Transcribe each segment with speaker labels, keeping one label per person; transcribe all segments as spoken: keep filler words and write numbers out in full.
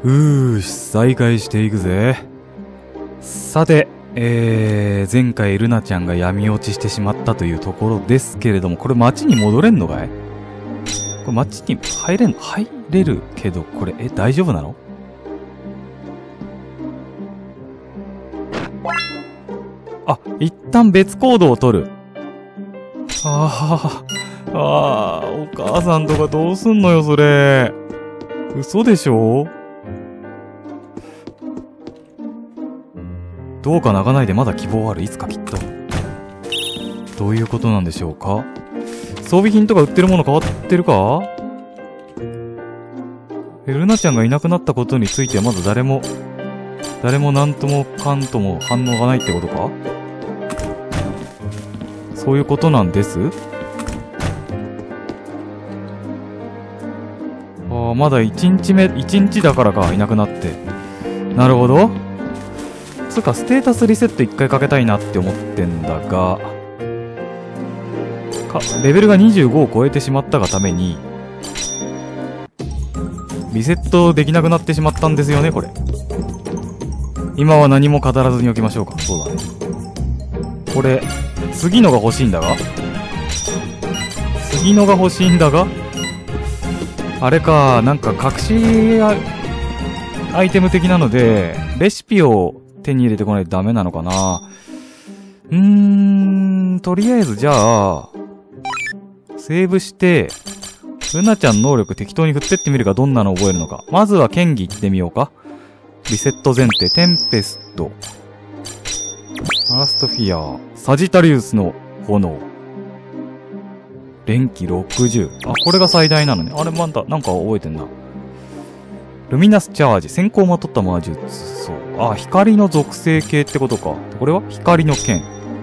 Speaker 1: うーし、再開していくぜ。さて、えー、前回ルナちゃんが闇落ちしてしまったというところですけれども、これ街に戻れんのかい？これ街に入れんの？入れるけど、これ、え、大丈夫なの？あ、一旦別行動を取る。ああ、ああ、お母さんとかどうすんのよ、それ。嘘でしょ？どうか泣かないで、まだ希望ある。いつかきっと。どういうことなんでしょうか？装備品とか売ってるもの変わってるか？え、ルナちゃんがいなくなったことについてはまだ誰も、誰もなんともかんとも反応がないってことか？そういうことなんです？ああ、まだ一日目、一日だからか、いなくなって。なるほど。つうか、ステータスリセット一回かけたいなって思ってんだが、か、レベルがにじゅうごを超えてしまったがために、リセットできなくなってしまったんですよね、これ。今は何も語らずにおきましょうか。そうだね。これ、次のが欲しいんだが次のが欲しいんだがあれか、なんか隠しア、アイテム的なので、レシピを手に入れてこないとダメなのかな。うーん、とりあえずじゃあ、セーブして、ルナちゃん能力適当に振ってってみるか、どんなの覚えるのか。まずは剣技行ってみようか。リセット前提、テンペスト。アラストフィア、サジタリウスの炎。連気ろくじゅう。あ、これが最大なのね。あれまだ、なんか覚えてんな。ルミナスチャージ、先行をまとった魔術。そう。あ、光の属性系ってことか。これは光の剣。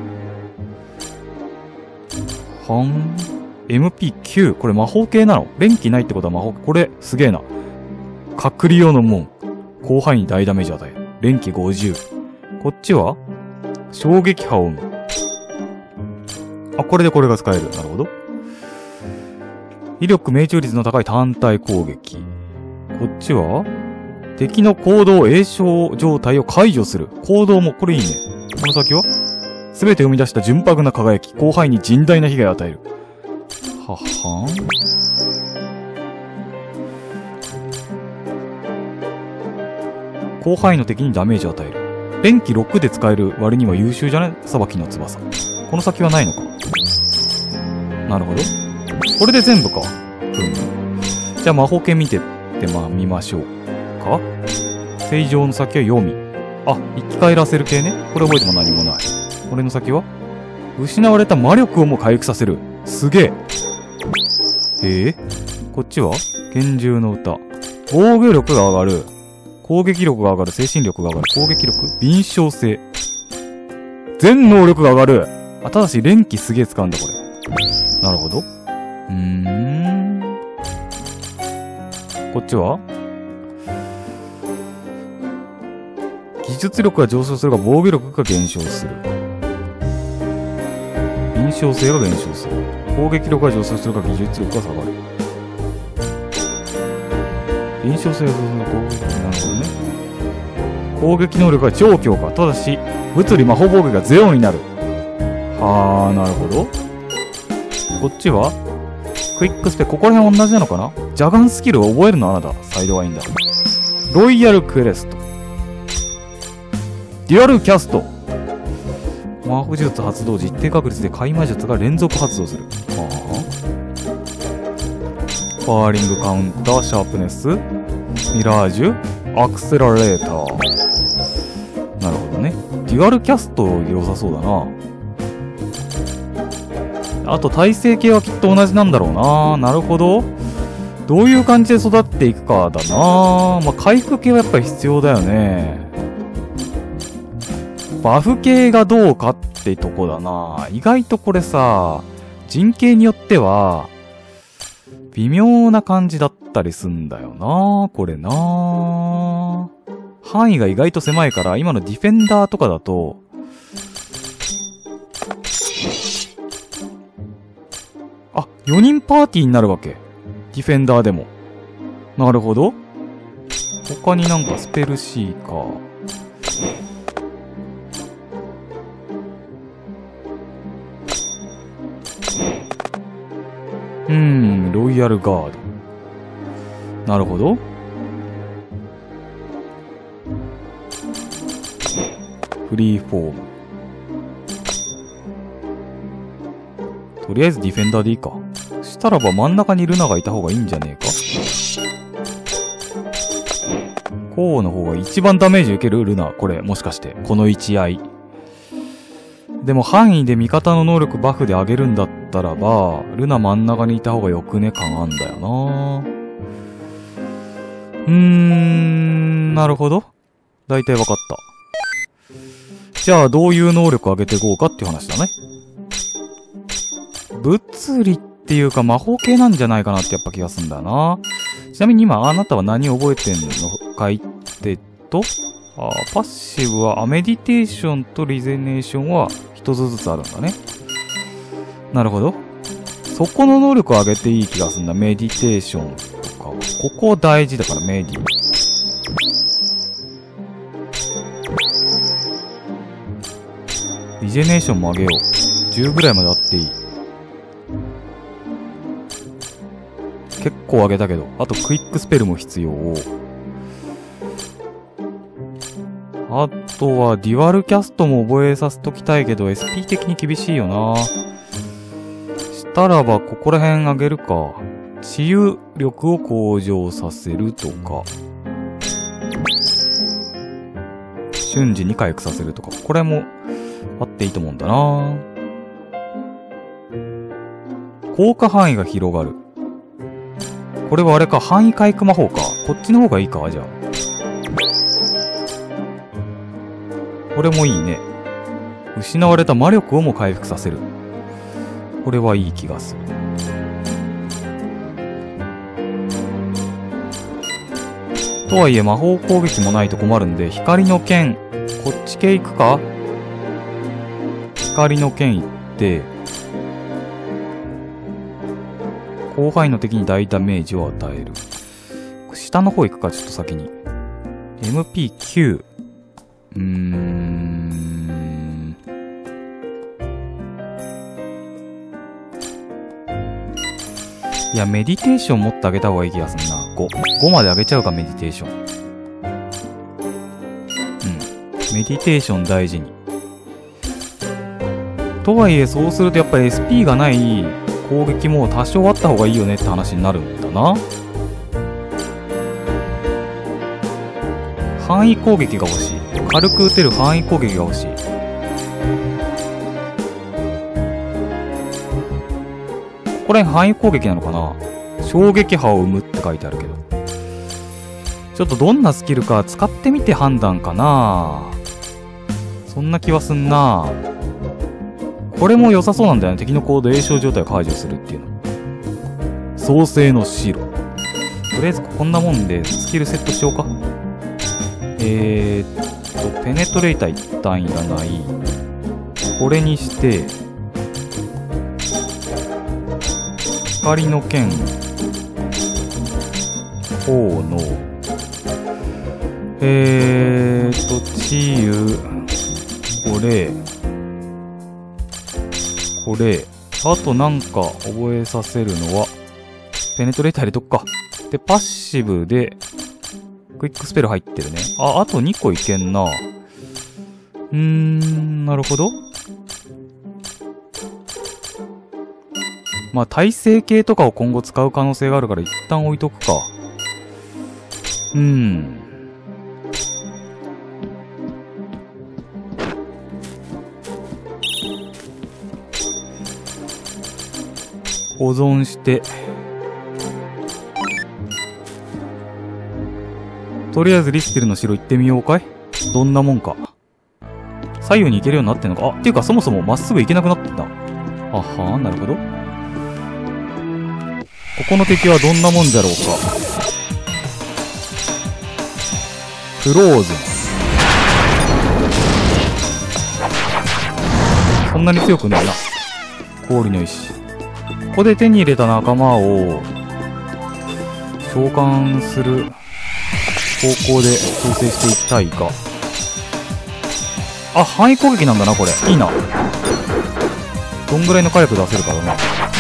Speaker 1: はん。エムピーきゅう。これ魔法系なの？連気ないってことは魔法。これ、すげえな。隔離用の門。広範囲に大ダメージ与える。連気ごじゅう。こっちは衝撃波を生む。あ、これでこれが使える。なるほど。威力命中率の高い単体攻撃。こっちは敵の行動栄唱状態を解除する。行動も、これいいね。この先はすべて生み出した純白な輝き。広範囲に甚大な被害を与える。ははん。広範囲の敵にダメージを与える。連気ろくで使える割には優秀じゃない？裁きの翼。この先はないのか。なるほど。これで全部か。うん。じゃあ魔法剣見てってまあ見ましょうか。正常の先は読み。あ、生き返らせる系ね。これ覚えても何もない。これの先は失われた魔力をも回復させる。すげえ。ええ、こっちは拳銃の歌。防御力が上がる。攻撃力が上がる。精神力が上がる。攻撃力。敏捷性。全能力が上がる。あ、ただし連気すげえ使うんだ、これ。なるほど。うーん。こっちは技術力が上昇するが防御力が減少する。敏捷性が減少する。攻撃力が上昇するが技術力が下がる。敏捷性が上昇するが攻撃力。なるほどね。攻撃能力が超強化。ただし物理魔法防御がゼロになる。はあ、なるほど。こっちはクイックスペ。ここら辺同じなのかな。ジャガンスキルを覚えるのはあなた。サイドワインダー。ロイヤルクエスト。デュアルキャスト。魔法術発動時一定確率で解魔術が連続発動する。はあ、パーリングカウンター、シャープネス、ミラージュ、アクセラレーター。なるほどね。デュアルキャスト良さそうだな。あと耐性系はきっと同じなんだろうな。なるほど。どういう感じで育っていくかだな。まあ、回復系はやっぱり必要だよね。バフ系がどうかってとこだな。意外とこれさ、人形によっては、微妙な感じだったりすんだよな。これな。範囲が意外と狭いから、今のディフェンダーとかだと、あ、よにんパーティーになるわけ。ディフェンダーでも。なるほど。 他になんかスペル C か。うーん、ロイヤルガード。なるほど。フリーフォーム。とりあえずディフェンダーでいいか。したらば真ん中にルナがいた方がいいんじゃねえか。こうの方が一番ダメージ受けるルナ。これ、もしかして。この位置合い。でも範囲で味方の能力バフで上げるんだったらば、ルナ真ん中にいた方がよくね感あんだよな。うーん、なるほど。大体わかった。じゃあ、どういう能力上げていこうかっていう話だね。物理っていうか魔法系なんじゃないかなってやっぱ気がするんだよな。ちなみに今、あなたは何を覚えてんのかいってと、あパッシブは、あ、メディテーションとリゼネーションは一つずつあるんだね。なるほど。そこの能力を上げていい気がするんだ。メディテーションとか。ここ大事だから、メディ。リゼネーションも上げよう。じゅうぐらいまであっていい。結構上げたけど。あとクイックスペルも必要。あとはデュアルキャストも覚えさせときたいけど エスピー 的に厳しいよな。したらばここら辺上げるか。治癒力を向上させるとか。瞬時に回復させるとか。これもあっていいと思うんだな。効果範囲が広がる。これはあれか、範囲回復魔法か。こっちの方がいいか、じゃあ。これもいいね。失われた魔力をも回復させる。これはいい気がする。とはいえ魔法攻撃もないと困るんで、光の剣、こっち系行くか？光の剣行って、広範囲の敵に大ダメージを与える。下の方行くか、ちょっと先に。エムピーきゅう。うーん。いや、メディテーション持ってあげた方がいい気がするな。ご。ごまで上げちゃうか、メディテーション。うん。メディテーション大事に。とはいえ、そうするとやっぱり エスピー がない攻撃も多少あった方がいいよねって話になるんだな。範囲攻撃が欲しい。軽く撃てる範囲攻撃が欲しい。これ範囲攻撃なのかな？衝撃波を生むって書いてあるけど。ちょっとどんなスキルか使ってみて判断かな。そんな気はすんな。これも良さそうなんだよね。敵の行動栄唱状態を解除するっていうの。創世の白。とりあえずこんなもんでスキルセットしようか。えーっと、ペネトレーター一旦いらない。これにして、光の剣、炎の、えーっと、治癒、これ、これ、あとなんか覚えさせるのは、ペネトレーター入れとくか。で、パッシブで、クイックスペル入ってるね。あ、あとにこいけんな。うーん、なるほど。まあ、耐性系とかを今後使う可能性があるから一旦置いとくか。うーん。保存して。とりあえずリステルの城行ってみようかい？どんなもんか。左右に行けるようになってんのか？あ、っていうかそもそもまっすぐ行けなくなってんだ。あはー、なるほど。ここの敵はどんなもんじゃろうか。フローズン。そんなに強くねえな。氷の石。ここで手に入れた仲間を召喚する。 方向で調整していきたいが。あ、範囲攻撃なんだな、これ。いいな。どんぐらいの火力出せるかだな。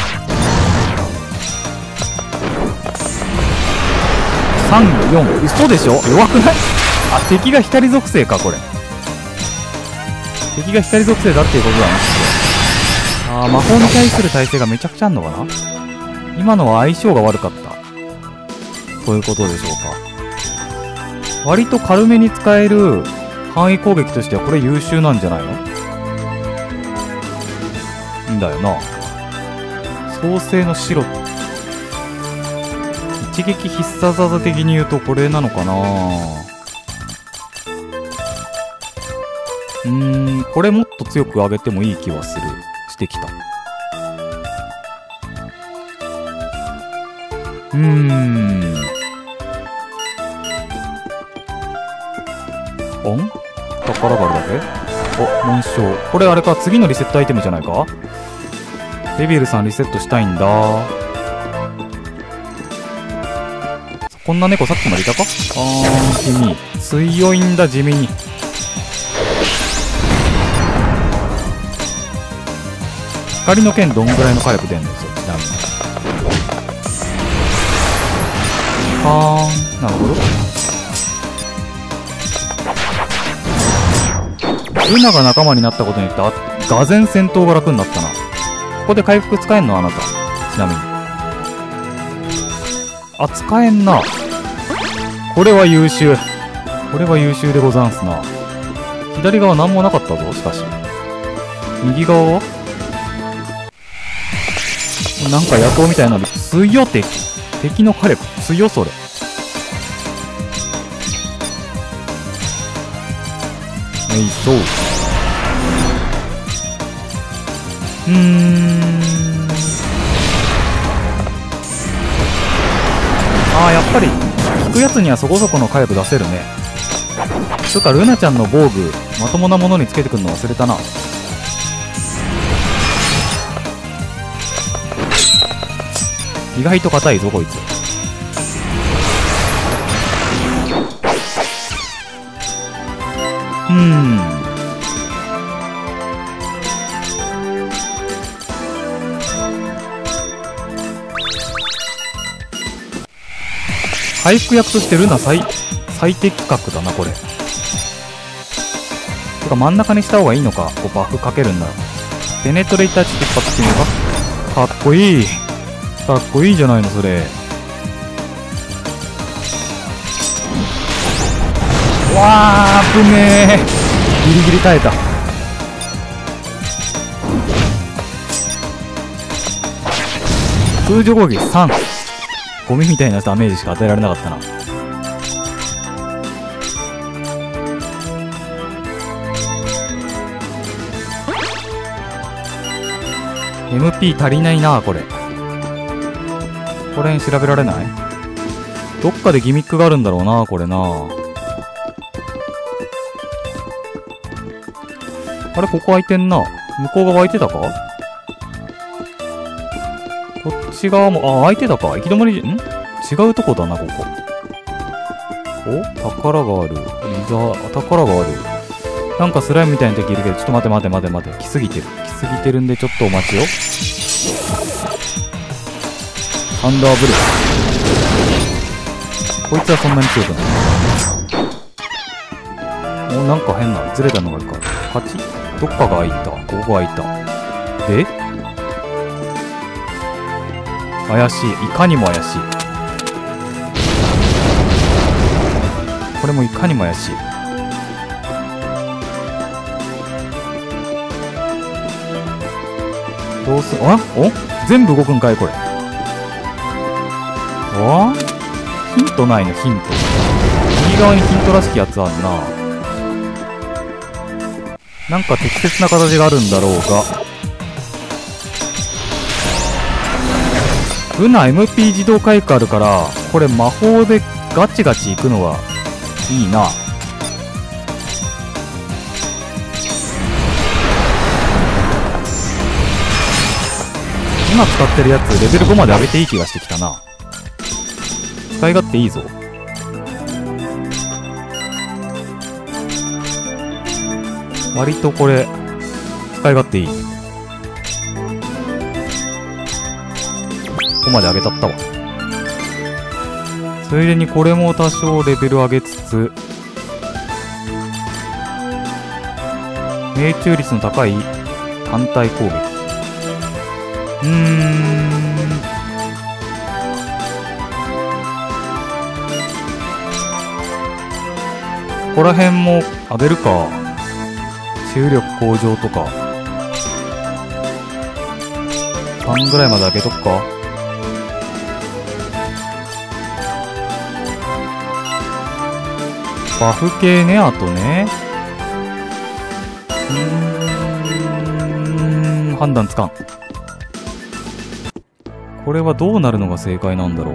Speaker 1: さん、よん。嘘でしょ？弱くない？あ、敵が光属性か、これ。敵が光属性だっていうことだな。あー、魔法に対する耐性がめちゃくちゃあんのかな？今のは相性が悪かった。そういうことでしょうか。割と軽めに使える範囲攻撃としてはこれ優秀なんじゃないの？んだよな。創世の白。一撃必殺技的に言うとこれなのかな。うーん、これもっと強く上げてもいい気はする。してきた。うーん。オン？宝があるだけ？お、紋章。これあれか、次のリセットアイテムじゃないか？デビルさんリセットしたいんだ。こんな猫さっきまでいたか？あー、君。強いんだ、地味に。光の剣どんぐらいの火力出んのよ、ちなみに。はーん、なるほど。ルナが仲間になったことによって、あ、がぜん戦闘が楽になったな。ここで回復使えんのあなた。ちなみに。あ、使えんな。これは優秀。これは優秀でござんすな。左側なんもなかったぞ、しかし。右側はなんか野党みたいなの強っ。敵。敵の火力強それ。えいそう。うーん。ああ、やっぱり引くやつにはそこそこの火力出せるね。つうかルナちゃんの防具まともなものにつけてくるの忘れたな。意外と硬いぞこいつ。うーん。回復役としてルナ最最適格だなこれ。てか真ん中にした方がいいのか、こうバフかけるんだ。ペネトレイターちょっと一発決めるか。かっこいい。かっこいいじゃないのそれ。わあ、危ねえ。ギリギリ耐えた。通常攻撃さん。ゴミみたいなダメージしか与えられなかったな。エムピー 足りないなこれ。ここら辺調べられない？どっかでギミックがあるんだろうなこれな。あれここ空いてんな。向こう側空いてたか？こっち側も、あ、空いてたか。行き止まり、ん？違うとこだな、ここ。お？宝がある。リザー、宝がある。なんかスライムみたいな敵いるけど、ちょっと待て待て待て待て。来すぎてる。来すぎてるんで、ちょっとお待ちよ。サンダーブレス。こいつはそんなに強くない。お、なんか変な、ずれたのがあるから。勝ち？どっかが開いた。ここが開いた。で？怪しい。いかにも怪しい。これもいかにも怪しい。どうす、あ？お？全部動くんかいこれ。あ？ヒントないのヒント。右側にヒントらしきやつあんな。なんか適切な形があるんだろうが。ルナ エムピー 自動回復あるから、これ魔法でガチガチいくのはいいな。今使ってるやつレベルごまで上げていい気がしてきたな。使い勝手いいぞ。 割とこれ使い勝手いい。ここまで上げたったわ。ついでにこれも多少レベル上げつつ、命中率の高い単体攻撃。うーん。ここら辺も上げるか。注力向上とか。さんぐらいまで上げとくか。バフ系ね、あとね。うーん、判断つかん。これはどうなるのが正解なんだろう。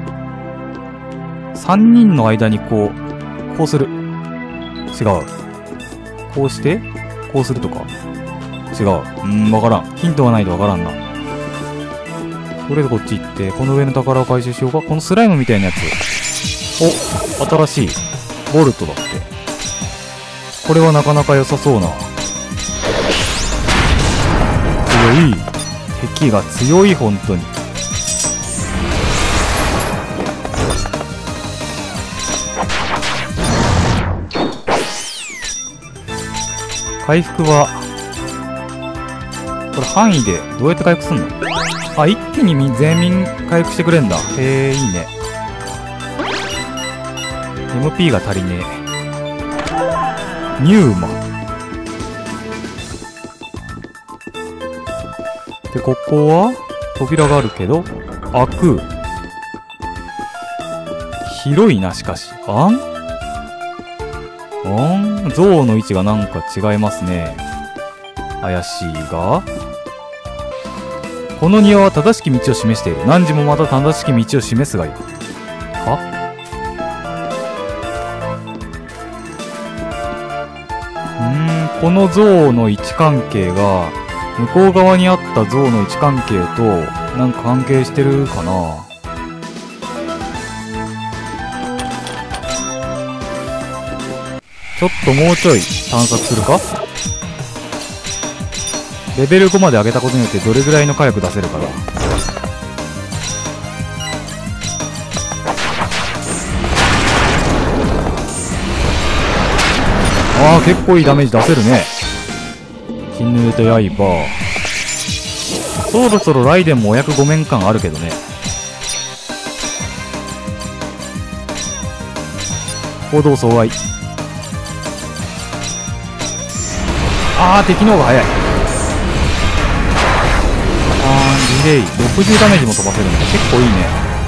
Speaker 1: さんにんの間にこう、こうする。違う。こうして、こうするとか。違う。うーん、わからん。ヒントがないとわからんな。とりあえずこっち行って、この上の宝を回収しようか。このスライムみたいなやつ。お、新しい。ボルトだって。これはなかなか良さそうな。強い。敵が強い、本当に。回復は、これ範囲でどうやって回復すんの？あ、一気に全員回復してくれんだ。へえ、いいね。エムピー が足りねえ。ニューマ。で、ここは扉があるけど、開く。広いな、しかし。あんあん像の位置がなんか違いますね。怪しいが。この庭は正しき道を示している。何時もまた正しき道を示すがいい。は？うーん、この像の位置関係が、向こう側にあった像の位置関係と、なんか関係してるかな？ちょっともうちょい探索するか？レベルごまで上げたことによってどれぐらいの火力出せるかだ。ああ、結構いいダメージ出せるね。絹枝と刃。そろそろライデンもお役御免感あるけどね。行動阻害。ああ、敵の方が早い。あー、リレイ。ろくじゅうダメージも飛ばせるんだ。結構いいね。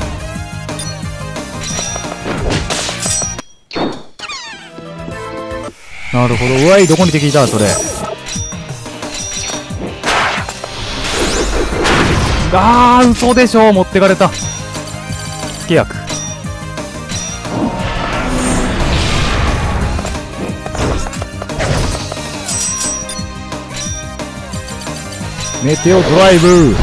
Speaker 1: なるほど。うわい、どこに敵いたそれ。あー、嘘でしょ。持ってかれた。付け役。メテオドライブ。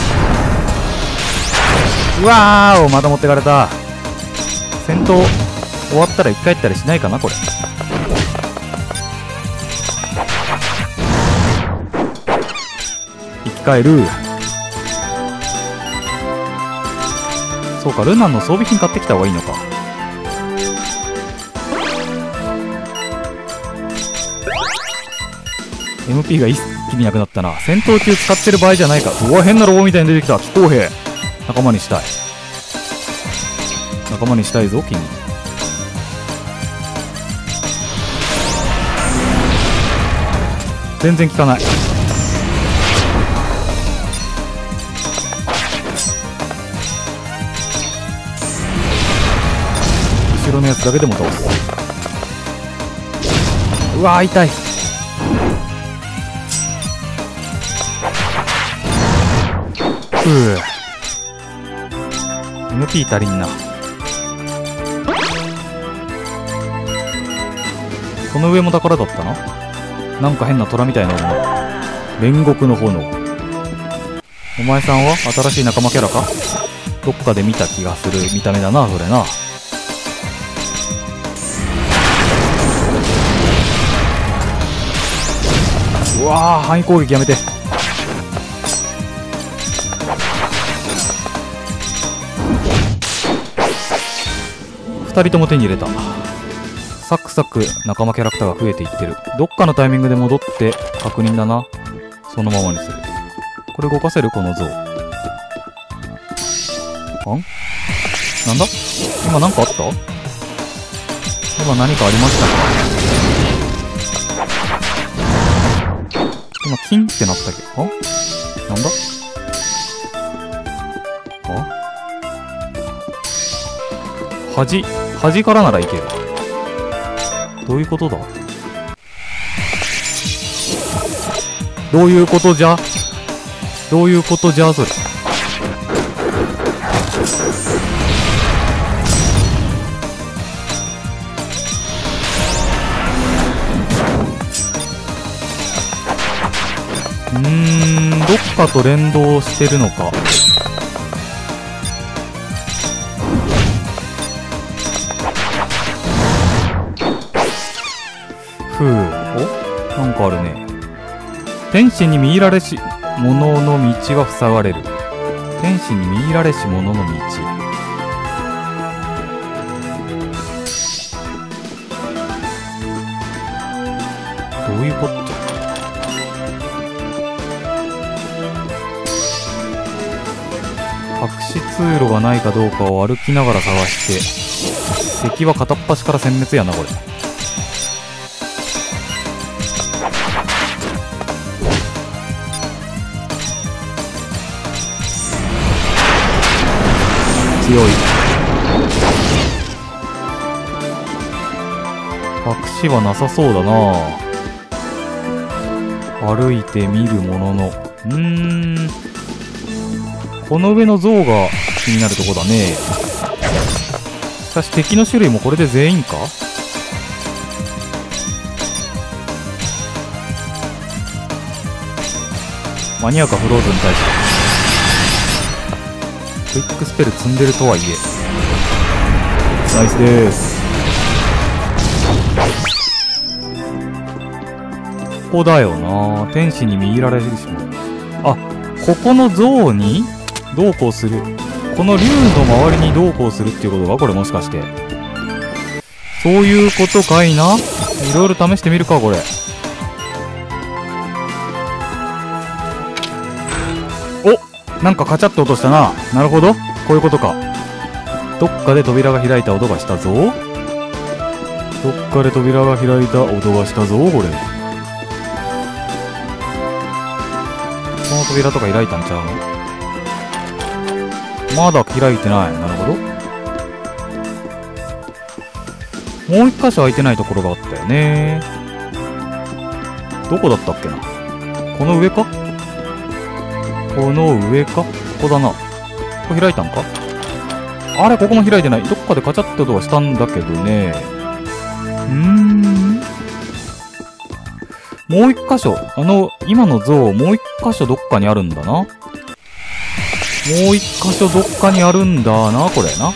Speaker 1: うわーお、また持ってかれた。戦闘終わったら生き返ったりしないかなこれ。生き返る。そうか、ルナンの装備品買ってきた方がいいのか。エムピー が一気になくなったな。戦闘中使ってる場合じゃないか。うわ、変なロボみたいに出てきた。気候兵。仲間にしたい。仲間にしたいぞ、君。全然効かない。後ろのやつだけでも倒す。うわー、痛い。ふう エムピー 足りんな。この上も宝だったな。なんか変な虎みたいなのが。煉獄の炎。お前さんは新しい仲間キャラか？どっかで見た気がする見た目だな、それな。 うわー、範囲攻撃やめて。ふたりとも手に入れた。サクサク仲間キャラクターが増えていってる。どっかのタイミングで戻って確認だな。そのままにする。これ動かせる？この像。あん？なんだ？今なんかあった？今何かありましたか？今キンってなったけど。あ？なんだ？あ？端、端からならいける。どういうことだ？どういうことじゃ？どういうことじゃそれ。うーん、どっかと連動してるのか。ふう、お？なんかあるね。天使に見入られし者の道が塞がれる。天使に見入られし者の道。どういうこっちゃ。隠し通路がないかどうかを歩きながら探して。敵は片っ端から殲滅やなこれ。強い。隠しはなさそうだな。歩いてみるものの、うーん、この上の像が気になるとこだね。しかし敵の種類もこれで全員か？マニアかフローズに対してクイックスペル積んでるとはいえナイスでーす。ここだよな。天使に見入られるしも。あ、ここの像にどうこうする。この竜の周りにどうこうするっていうことがこれもしかして。そういうことかいな。いろいろ試してみるかこれ。お、なんかカチャッと落としたな。なるほど。こういうことか。どっかで扉が開いた音がしたぞ。どっかで扉が開いた音がしたぞ、これ。この扉とか開いたんちゃうの？まだ開いてない。なるほど。もう一箇所開いてないところがあったよね。どこだったっけな。この上か？この上か？ここだな。ここ開いたんか？あれ、ここも開いてない。どっかでカチャッて音がしたんだけどね。うーん。もう一箇所。あの、今の像、もう一箇所どっかにあるんだな。もう一箇所どっかにあるんだな、これな。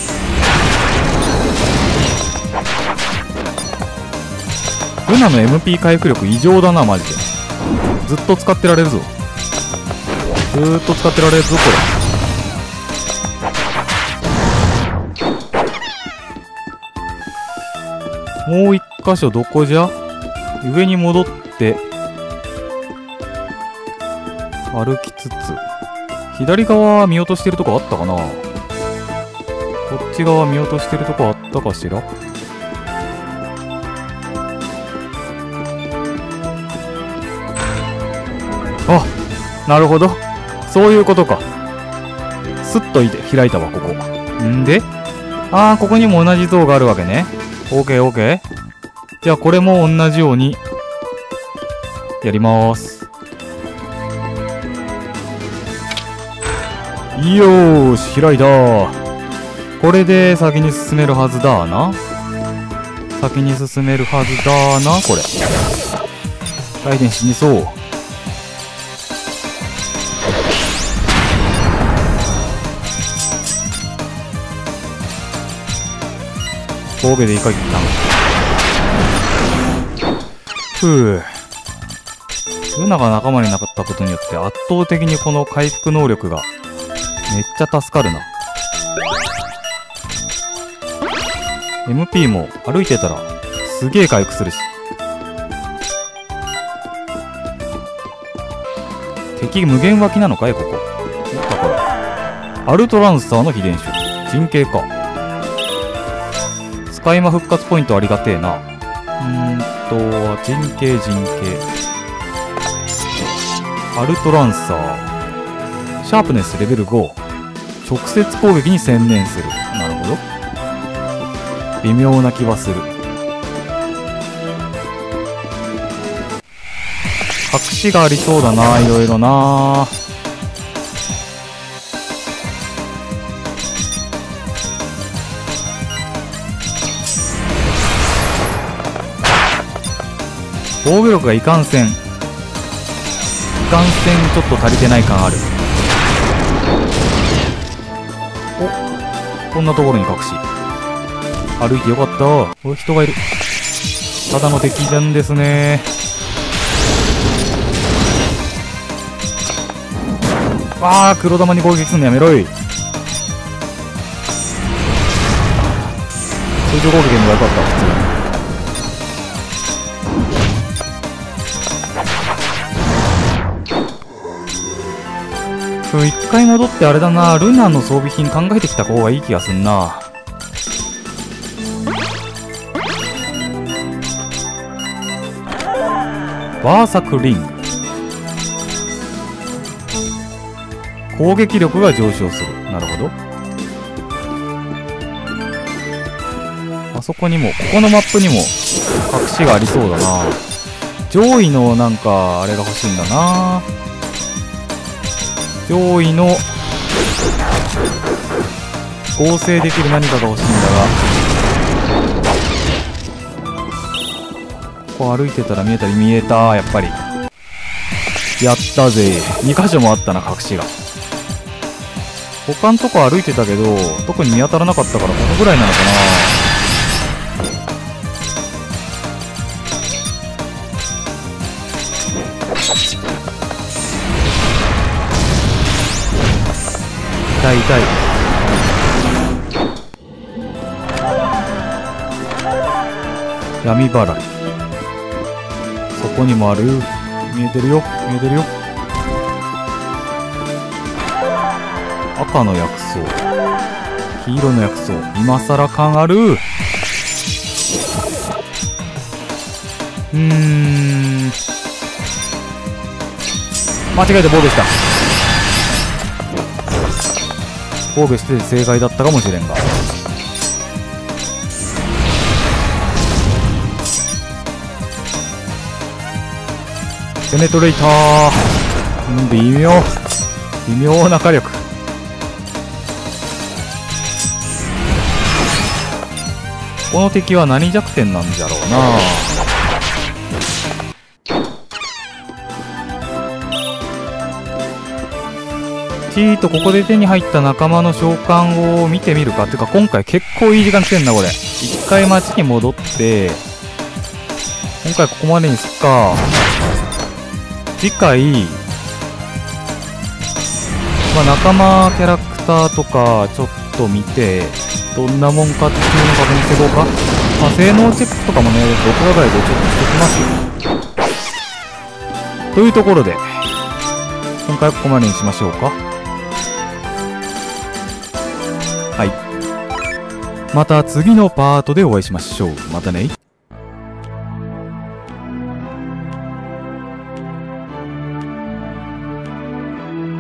Speaker 1: ルナの エムピー 回復力異常だな、マジで。ずっと使ってられるぞ。ずーっと使ってられるぞ、これ。もう一箇所どこじゃ？上に戻って歩きつつ、左側見落としてるとこあったかな。こっち側見落としてるとこあったかしら。あ、なるほど、そういうことか。スッといて開いたわ、ここ。んで、あー、ここにも同じ像があるわけね。オーケーオーケー。じゃあこれも同じようにやりまーす。よーし、開いたー。これで先に進めるはずだな。先に進めるはずだな、これ。ライデン死にそう。峠でいかいったん。ふぅ。 ルナが仲間になったことによって圧倒的にこの回復能力がめっちゃ助かるな。エムピー も歩いてたらすげえ回復するし。敵無限脇なのかいここ。だからアルトランサーの秘伝種人形か。使い魔復活ポイントありがてえな。うーんと人形人形アルトランサーシャープネスレベルご、直接攻撃に専念する。なるほど。微妙な気はする。隠しがありそうだな、いろいろな。防御力がいかんせんいかんせんちょっと足りてない感ある。お、こんなところに隠し歩いてよかった。お、人がいる。ただの敵なんですね。わあ、黒玉に攻撃すんのやめろい。通常攻撃の方がよかった。普通に一回戻ってあれだな、ルナの装備品考えてきた方がいい気がすんな。バーサクリング、攻撃力が上昇する。なるほど。あそこにも、ここのマップにも隠しがありそうだな。上位のなんかあれが欲しいんだな。上位の合成できる何かが欲しいんだが、ここ歩いてたら見えたり見えた。やっぱりやったぜ。に箇所もあったな、隠しが。他のとこ歩いてたけど特に見当たらなかったから、このぐらいなのかな。痛い痛い。闇払い、そこにもある。見えてるよ、見えてるよ。赤の薬草、黄色の薬草、今さら感ある。うーん、間違えて防御した。防御して正解だったかもしれんが。ペネトレイター、うん、微妙微妙な火力。この敵は何弱点なんじゃろうな。ちーっとここで手に入った仲間の召喚を見てみるか。っていうか今回結構いい時間来てんなこれ。一回街に戻って今回ここまでにすっか。次回、まあ、仲間キャラクターとかちょっと見てどんなもんかっていうのを確認していこうか。まあ、性能チェックとかもね録画外でちょっとしておきますよ。というところで今回はここまでにしましょうか。はい、また次のパートでお会いしましょう。またね。